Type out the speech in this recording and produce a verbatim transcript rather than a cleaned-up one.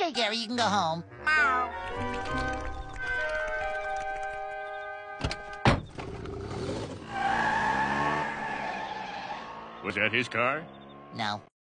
Okay, Gary, you can go home. Was that his car? No.